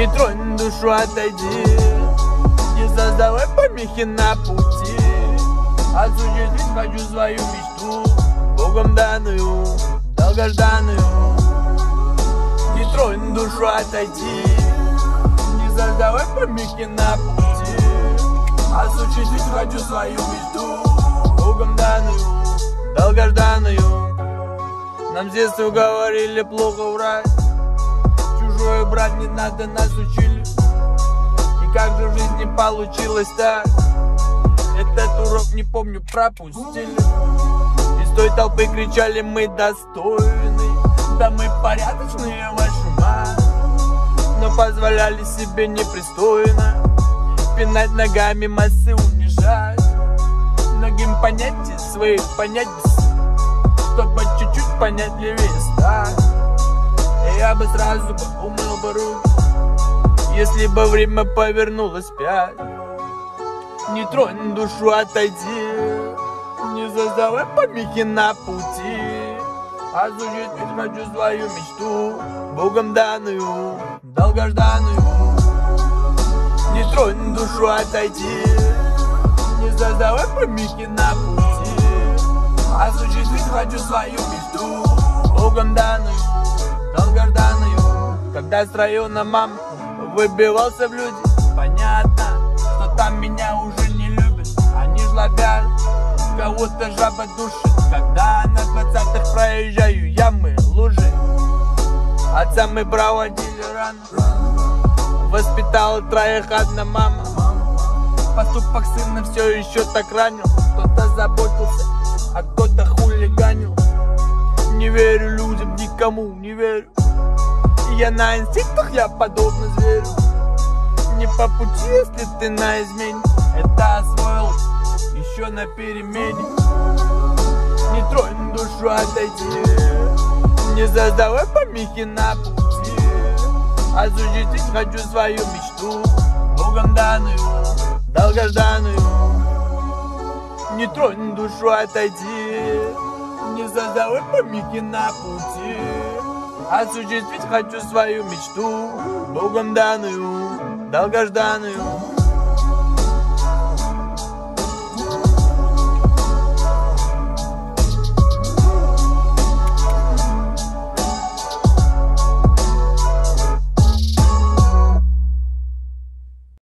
Не тронь душу, отойди, не создавай помехи на пути. Осуществить хочу свою мечту, Богом данную, долгожданную. Не тронь душу, отойди, не создавай помехи на пути. Осуществить хочу свою мечту, Богом данную, долгожданную. Нам с детства говорили плохо врать, чужое брать не надо, нас учили. И как же в жизни получилось так? Этот урок, не помню, пропустили. Из той толпы кричали: мы достойны, да мы порядочные, вашу мать. Но позволяли себе непристойно пинать ногами, массы унижать. Многим понятий своих понять, чтобы чуть-чуть понятливее стать. И я бы сразу умыл бы руки, если бы время повернулось вспять. Не тронь душу, отойди, не создавай помехи на пути. Осуществить хочу свою мечту, Богом данную, долгожданную. Не тронь душу, отойди, не создавай помехи на пути. Осуществить хочу свою мечту, Богом данную, долгожданную. Когда с района мам выбивался в люди, понятно, что там меня уже не любят. Они жлобят, кого-то жаба душит. Когда на 20-х проезжаю ямы, лужи, отца мы проводили рано. Воспитала троих одна мама. Поступок сына все еще так ранил. Кто-то заботился, а кто-то хулиганил. Не верю людям, никому не верю. И я на инстинктах, я подобно зверю. Не по пути, если ты на измене. Это освоилось еще на перемене. Не тронь душу, отойди, не создавай помехи на пути. Осуществить хочу свою мечту, Богом данную, долгожданную. Не тронь душу, отойди, не создавай помехи на пути. Осуществить хочу свою мечту, Богом данную, долгожданную.